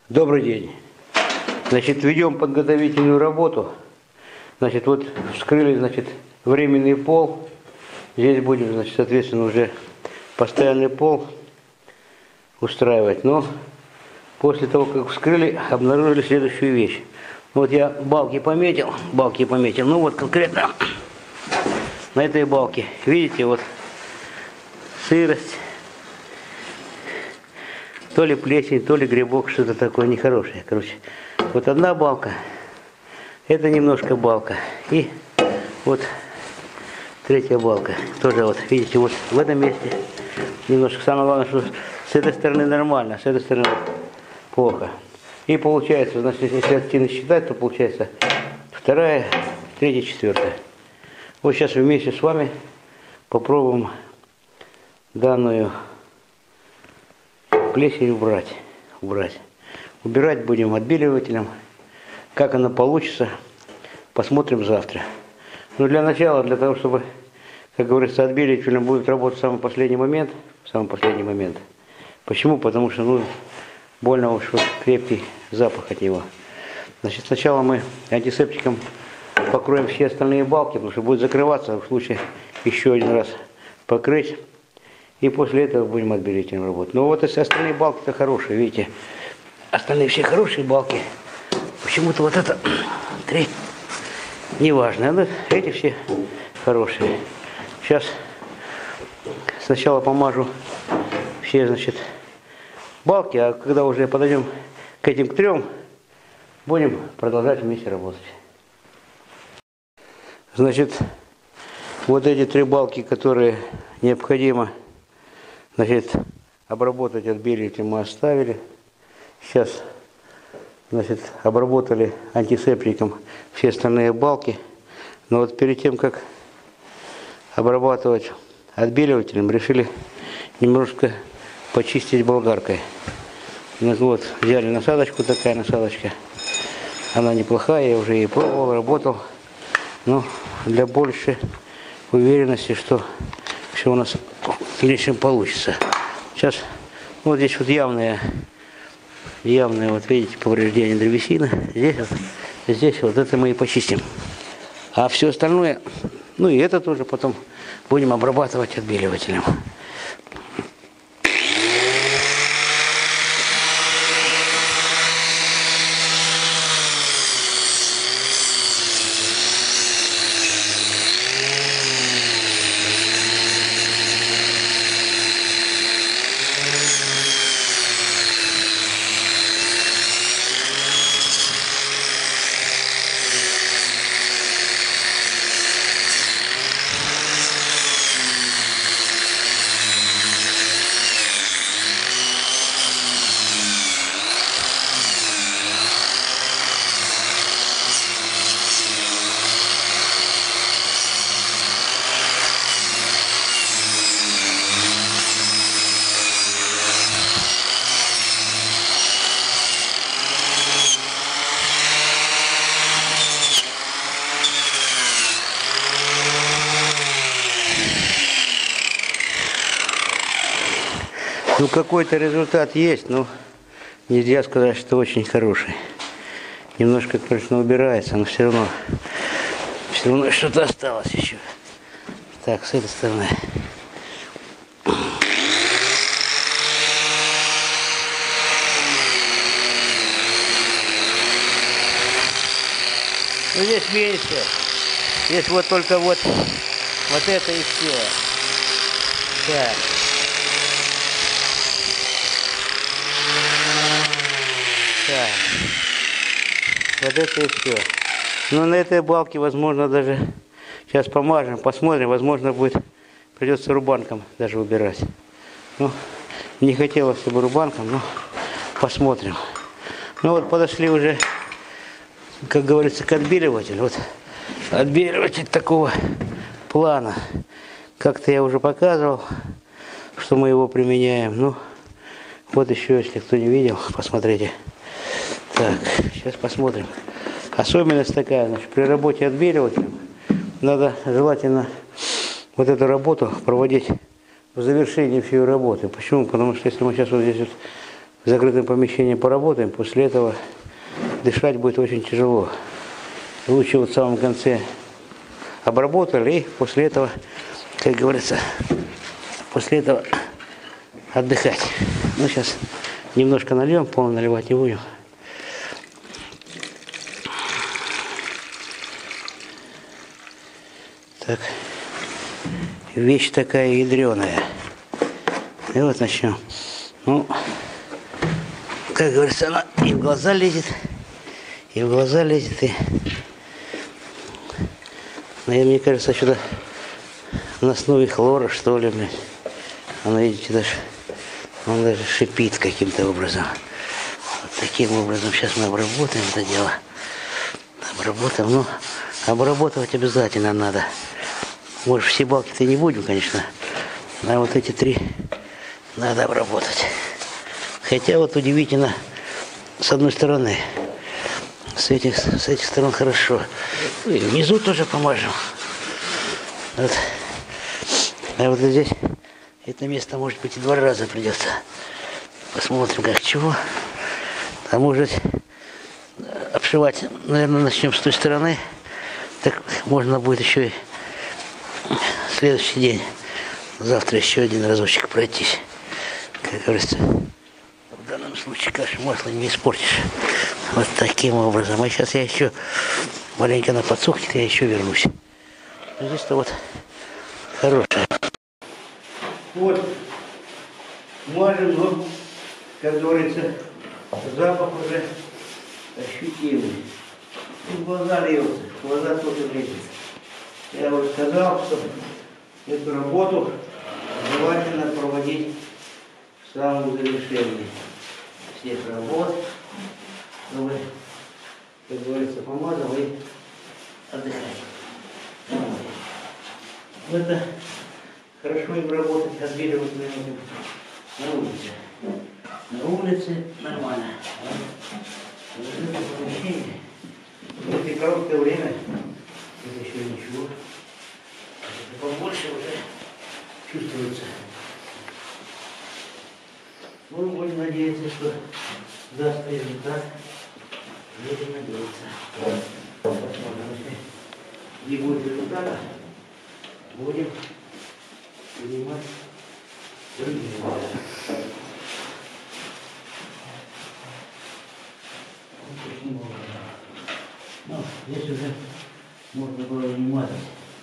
Добрый день. Значит, ведем подготовительную работу. Значит, вот вскрыли, значит, временный пол. Здесь будем, значит, соответственно, уже постоянный пол устраивать. Но после того, как вскрыли, обнаружили следующую вещь. Вот я балки пометил. Ну вот конкретно на этой балке. Видите, вот сырость. То ли плесень, то ли грибок, что-то такое нехорошее. Короче, вот одна балка, это немножко балка. И вот третья балка. Тоже вот, видите, вот в этом месте немножко. Самое главное, что с этой стороны нормально, с этой стороны плохо. И получается, значит, если активно считать, то получается вторая, третья, четвертая. Вот сейчас вместе с вами попробуем данную плесень убрать. Убирать будем отбеливателем. Как оно получится, посмотрим завтра. Но для начала, для того, чтобы, как говорится, отбеливателем будет работать в самый последний момент. Почему? Потому что, больно уж вот крепкий запах от него. Значит, сначала мы антисептиком покроем все остальные балки, потому что будет закрываться, в случае еще один раз покрыть. И после этого будем отбеливателем работать. Но вот эти остальные балки-то хорошие, видите. Остальные все хорошие балки. Почему-то вот это три неважно. Но эти все хорошие. Сейчас сначала помажу все, значит, балки, а когда уже подойдем к этим трем, будем продолжать вместе работать. Значит, вот эти три балки, которые необходимо, значит, обработать отбеливателем, мы оставили. Сейчас, значит, обработали антисептиком все остальные балки. Но вот перед тем, как обрабатывать отбеливателем, решили немножко почистить болгаркой. Вот, взяли насадочку, такая насадочка. Она неплохая, я уже ее пробовал, работал. Но для большей уверенности, что все у нас в дальнейшем получится. Сейчас вот здесь вот явные вот видите, повреждения древесины. Здесь вот это мы и почистим. А все остальное, и это тоже потом будем обрабатывать отбеливателем. Какой-то результат есть, но нельзя сказать, что очень хороший. Немножко, конечно, убирается, но все равно что-то осталось еще. Так, с этой стороны. Здесь меньше. Здесь вот только вот это и все. Так. Так, вот это и все. Но на этой балке, возможно, даже сейчас помажем, посмотрим, возможно, придется рубанком даже убирать. Не хотелось бы рубанком, но посмотрим. Вот подошли уже, как говорится, к отбеливателю. Вот отбеливатель такого плана. Как-то я уже показывал, что мы его применяем. Вот еще, если кто не видел, посмотрите. Так, сейчас посмотрим. Особенность такая, значит, при работе отбеливателем надо желательно вот эту работу проводить в завершении всей работы. Почему? Потому что если мы сейчас вот здесь вот в закрытом помещении поработаем, после этого дышать будет очень тяжело. Лучше вот в самом конце обработали и после этого, как говорится, после этого отдыхать. Ну, сейчас немножко нальем, полно наливать не будем. Так, вещь такая ядреная. И вот начнем. Ну, как говорится, она и в глаза лезет, и, наверное, мне кажется, сюда на основе хлора, что ли, блядь. Она, видите, он даже шипит каким-то образом. Вот таким образом сейчас мы обработаем это дело. Обработаем, ну, обрабатывать обязательно надо. Может, все балки-то не будем, конечно, а вот эти 3 надо обработать. Хотя вот удивительно, с одной стороны, с этих сторон хорошо. И внизу тоже помажем. Вот. А вот здесь это место, может быть, и 2 раза придется. Посмотрим, как чего. А может, обшивать, наверное, начнем с той стороны. Так можно будет еще и следующий день, завтра еще один разочек пройтись. Как говорится, в данном случае кашу масло не испортишь. Вот таким образом. А сейчас я еще маленько на подсохнет, я еще вернусь. Здесь-то вот хорошее. Вот, мажем, но, как говорится, запах уже ощутимый. И глаза льются, глаза тоже лезет. Я уже сказал, что эту работу желательно проводить в самом завершении всех работ, чтобы, как говорится, помазал и отдыхать. Это хорошо им работать, отбеливать на улице. На улице нормально. В это помещение, в это короткое время, это еще ничего. Побольше уже чувствуется. Ну, будем надеяться, что даст результат. Будем надеяться. Посмотрим, если не будет результата, будем принимать другие меры. Ну, здесь уже можно было и не мазать.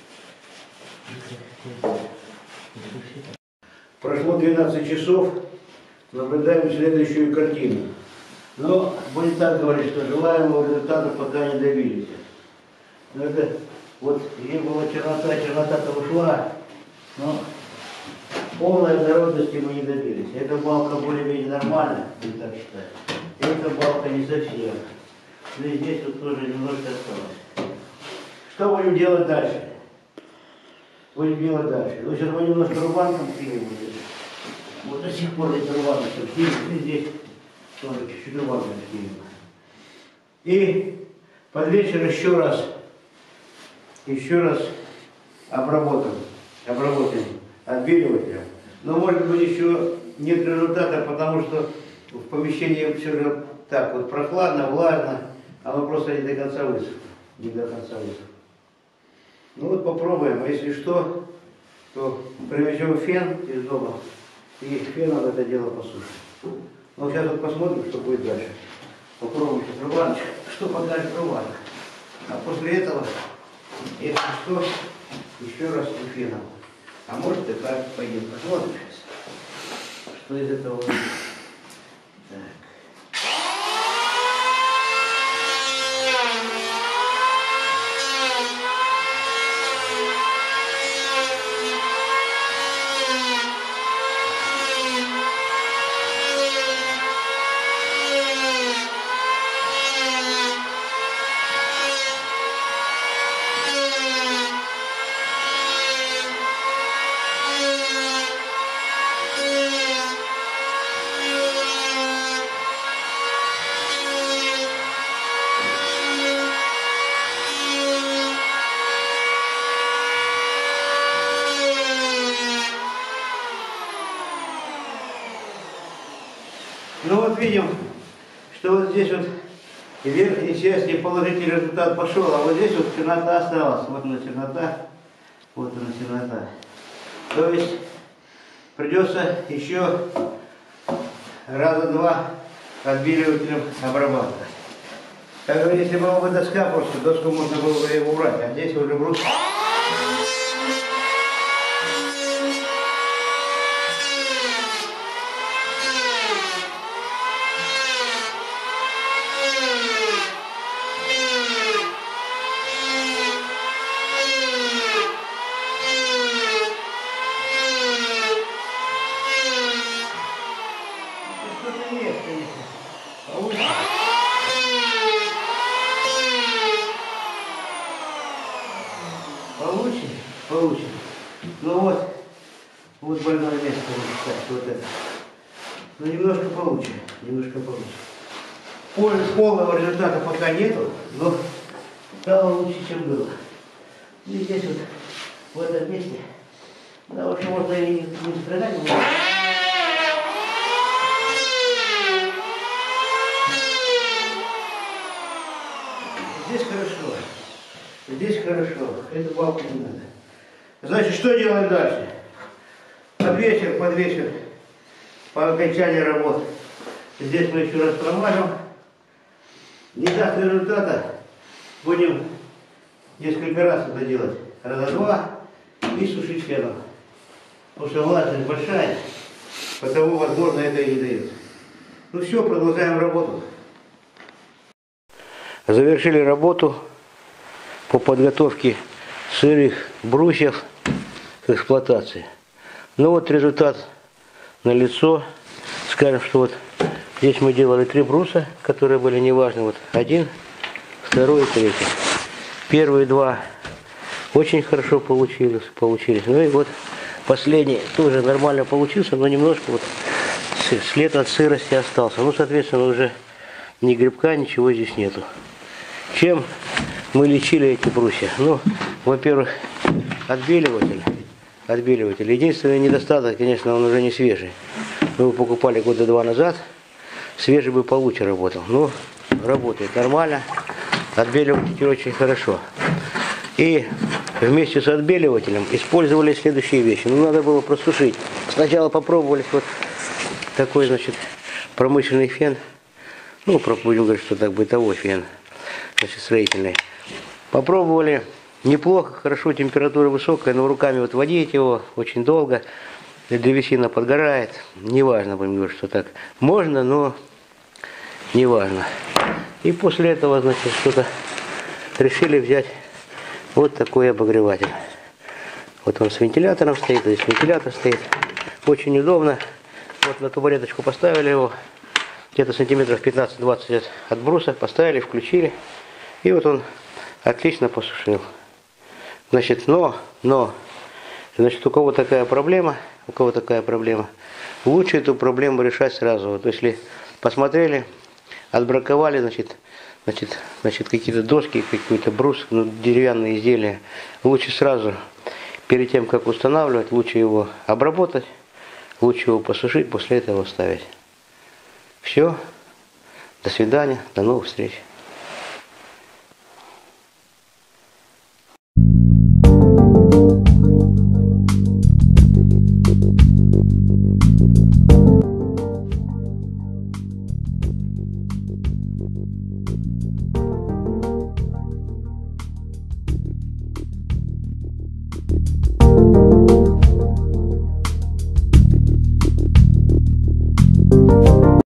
Прошло 12 часов, наблюдаем следующую картину. Но будем так говорить, что желаемого результата пока не добились. Но это вот где была чернота-то ушла, но полной однородности мы не добились. Эта балка более-менее нормальная, будем так считать. Эта балка не совсем. Ну и здесь вот тоже немножко осталось. Что будем делать дальше? Будем делать дальше. Ну, сейчас мы немножко рубанком пилим. Вот до сих пор эти рубанки пилим. И здесь тоже чуть-чуть рубанком пилим. И под вечер еще раз обработаем отбеливателем. Но может быть еще нет результата, потому что в помещении все же так вот прохладно, влажно, оно просто не до конца высохло. Ну вот попробуем, а если что, то привезем фен из дома и феном это дело посушим. Ну сейчас вот посмотрим, что будет дальше. Попробуем сейчас рубаночку, что покажет рубанка. А после этого, если что, еще раз и феном. А может и так пойдем посмотрим сейчас, что из этого будет. Так. что вот здесь вот верхней части положительный результат пошел, а вот здесь вот чернота осталась. Вот она чернота, вот она чернота. То есть придется еще раза два отбеливателем обрабатывать. Как говорится, если была бы доска, просто доску можно было бы убрать, а здесь уже брус. Получим. Ну вот больное место, вот это. Ну немножко получим, Полного результата пока нету, но стало лучше, чем было. И здесь вот, в этом месте, да, в общем, можно и не страдать. Здесь хорошо, эту балку не надо. Значит, что делаем дальше? Под вечер, по окончании работ. Здесь мы еще раз промажем. Не даст результата, будем несколько раз это делать. Раза два и сушить феном. Потому что влажность большая, потому, возможно, это и не дает. Ну все, продолжаем работу. Завершили работу по подготовке сырых брусьев к эксплуатации. Ну вот результат налицо. Скажем, что вот здесь мы делали 3 бруса, которые были неважны. Вот 1, 2 и 3. Первые 2 очень хорошо получились. Ну и вот последний тоже нормально получился, но немножко вот след от сырости остался. Ну, соответственно, уже ни грибка, ничего здесь нету. Чем мы лечили эти брусья? Ну, во-первых, отбеливатель. Единственный недостаток, конечно, он уже не свежий. Мы его покупали года 2 назад. Свежий бы получше работал. Но работает нормально. Отбеливатель очень хорошо. И вместе с отбеливателем использовали следующие вещи. Ну, надо было просушить. Сначала попробовали вот такой, значит, промышленный фен. Ну, будем говорить, что так, бытовой фен. Значит, строительный. Попробовали. Неплохо, хорошо, температура высокая, но руками вот водить его очень долго. Древесина подгорает. Неважно, будем говорить, что так. Можно, но неважно. И после этого, значит, что-то решили взять вот такой обогреватель. Вот он с вентилятором стоит, здесь вентилятор стоит. Очень удобно. Вот на табуреточку поставили его. Где-то сантиметров 15-20 от бруса. Поставили, включили. И вот он отлично посушил. Значит, значит, у кого такая проблема, лучше эту проблему решать сразу. Вот если посмотрели, отбраковали, значит, какие-то доски, какой-то брус, ну, деревянные изделия, лучше сразу, перед тем, как устанавливать, лучше его обработать, лучше его посушить, после этого ставить. Все. До свидания, до новых встреч.